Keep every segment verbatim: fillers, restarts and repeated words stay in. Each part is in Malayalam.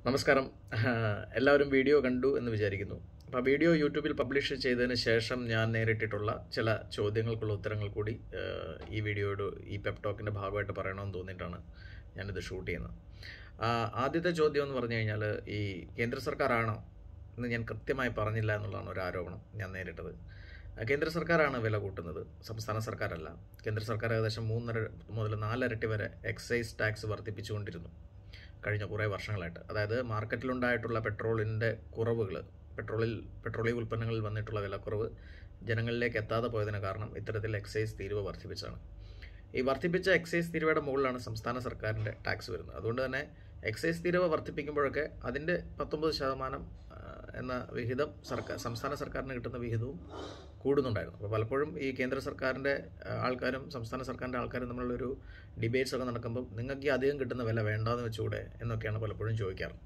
നമസ്കാരം. എല്ലാവരും വീഡിയോ കണ്ടു എന്ന് വിചാരിക്കുന്നു. അപ്പോൾ വീഡിയോ യൂട്യൂബിൽ പബ്ലിഷ് ചെയ്തതിന് ശേഷം ഞാൻ നേരിട്ടിട്ടുള്ള ചില ചോദ്യങ്ങൾക്കുള്ള ഉത്തരങ്ങൾ കൂടി ഈ വീഡിയോയുടെ ഈ പെപ് ടോക്കിൻ്റെ ഭാഗമായിട്ട് പറയണമെന്ന് തോന്നിയിട്ടാണ് ഞാനിത് ഷൂട്ട് ചെയ്യുന്നത്. ആദ്യത്തെ ചോദ്യം എന്ന് പറഞ്ഞു കഴിഞ്ഞാൽ, ഈ കേന്ദ്ര സർക്കാരാണോ എന്ന് ഞാൻ കൃത്യമായി പറഞ്ഞില്ല എന്നുള്ളതാണ് ഒരു ആരോപണം ഞാൻ നേരിട്ടത്. കേന്ദ്ര സർക്കാരാണ് വില കൂട്ടുന്നത്, സംസ്ഥാന സർക്കാരല്ല. കേന്ദ്ര സർക്കാർ ഏകദേശം മൂന്നര മുതൽ നാലരട്ടി വരെ എക്സൈസ് ടാക്സ് വർദ്ധിപ്പിച്ചുകൊണ്ടിരുന്നു കഴിഞ്ഞ കുറേ വർഷങ്ങളായിട്ട്. അതായത് മാർക്കറ്റിലുണ്ടായിട്ടുള്ള പെട്രോളിൻ്റെ കുറവുകൾ, പെട്രോളിൽ പെട്രോളിയം ഉൽപ്പന്നങ്ങളിൽ വന്നിട്ടുള്ള വിലക്കുറവ് ജനങ്ങളിലേക്ക് എത്താതെ പോയതിന് കാരണം ഇത്തരത്തിൽ എക്സൈസ് തീരുവ വർദ്ധിപ്പിച്ചാണ്. ഈ വർദ്ധിപ്പിച്ച എക്സൈസ് തീരുവയുടെ മുകളിലാണ് സംസ്ഥാന സർക്കാരിൻ്റെ ടാക്സ് വരുന്നത്. അതുകൊണ്ട് തന്നെ എക്സൈസ് തീരുവ വർദ്ധിപ്പിക്കുമ്പോഴൊക്കെ അതിൻ്റെ പത്തൊമ്പത് ശതമാനം എന്ന വിഹിതം സർക്കാർ സംസ്ഥാന സർക്കാരിന് കിട്ടുന്ന വിഹിതവും കൂടുന്നുണ്ടായിരുന്നു. അപ്പോൾ പലപ്പോഴും ഈ കേന്ദ്ര സർക്കാരിൻ്റെ ആൾക്കാരും സംസ്ഥാന സർക്കാരിൻ്റെ ആൾക്കാരും തമ്മിലുള്ളൊരു ഡിബേറ്റ്സ് ഒക്കെ നടക്കുമ്പോൾ നിങ്ങൾക്ക് ഈ അധികം കിട്ടുന്ന വില വേണ്ടാന്ന് വെച്ചുകൂടെ എന്നൊക്കെയാണ് പലപ്പോഴും ചോദിക്കാറ്.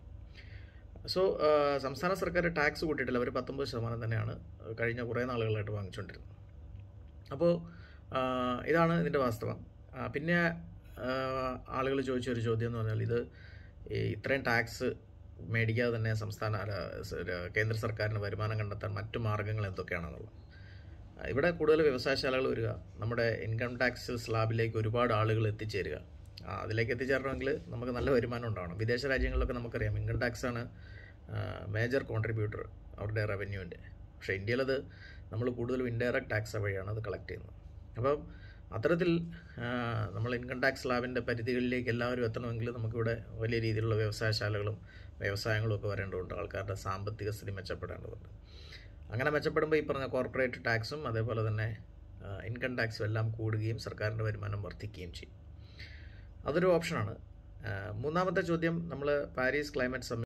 സോ സംസ്ഥാന സർക്കാർ ടാക്സ് കൂട്ടിയിട്ടില്ല, അവർ പത്തൊമ്പത് ശതമാനം തന്നെയാണ് കഴിഞ്ഞ കുറേ നാളുകളായിട്ട് വാങ്ങിച്ചുകൊണ്ടിരുന്നത്. അപ്പോൾ ഇതാണ് ഇതിൻ്റെ വാസ്തവം. പിന്നെ ആളുകൾ ചോദിച്ചൊരു ചോദ്യം എന്ന് പറഞ്ഞാൽ, ഇത് ഇത്രയും ടാക്സ് മേടിക്കാതെ തന്നെ സംസ്ഥാന കേന്ദ്ര സർക്കാരിന് വരുമാനം കണ്ടെത്താൻ മറ്റു മാർഗ്ഗങ്ങൾ എന്തൊക്കെയാണെന്നുള്ളത്. ഇവിടെ കൂടുതൽ വ്യവസായശാലകൾ വരിക, നമ്മുടെ ഇൻകം ടാക്സ് സ്ലാബിലേക്ക് ഒരുപാട് ആളുകൾ എത്തിച്ചേരുക. അതിലേക്ക് എത്തിച്ചേരണമെങ്കിൽ നമുക്ക് നല്ല വരുമാനം ഉണ്ടാവണം. വിദേശ രാജ്യങ്ങളിലൊക്കെ നമുക്കറിയാം ഇൻകം ടാക്സാണ് മേജർ കോൺട്രിബ്യൂട്ടർ അവരുടെ റവന്യൂവിൻ്റെ. പക്ഷേ ഇന്ത്യയിലത് നമ്മൾ കൂടുതലും ഇൻഡയറക്റ്റ് ടാക്സ് വഴിയാണ് അത് കളക്ട് ചെയ്യുന്നത്. അപ്പം അത്തരത്തിൽ നമ്മൾ ഇൻകം ടാക്സ് സ്ലാബിൻ്റെ പരിധികളിലേക്ക് എല്ലാവരും എത്തണമെങ്കിൽ നമുക്കിവിടെ വലിയ രീതിയിലുള്ള വ്യവസായശാലകളും വ്യവസായങ്ങളും ഒക്കെ വരേണ്ടതുണ്ട്. ആൾക്കാരുടെ സാമ്പത്തിക സ്ഥിതി മെച്ചപ്പെടേണ്ടതുണ്ട്. അങ്ങനെ മെച്ചപ്പെടുമ്പോൾ ഈ പറഞ്ഞ കോർപ്പറേറ്റ് ടാക്സും അതേപോലെ തന്നെ ഇൻകം ടാക്സും എല്ലാം കൂടുകയും സർക്കാരിൻ്റെ വരുമാനം വർദ്ധിക്കുകയും ചെയ്യും. അതൊരു ഓപ്ഷനാണ്. മൂന്നാമത്തെ ചോദ്യം, നമ്മൾ പാരീസ് ക്ലൈമറ്റ് സമ്മിറ്റ്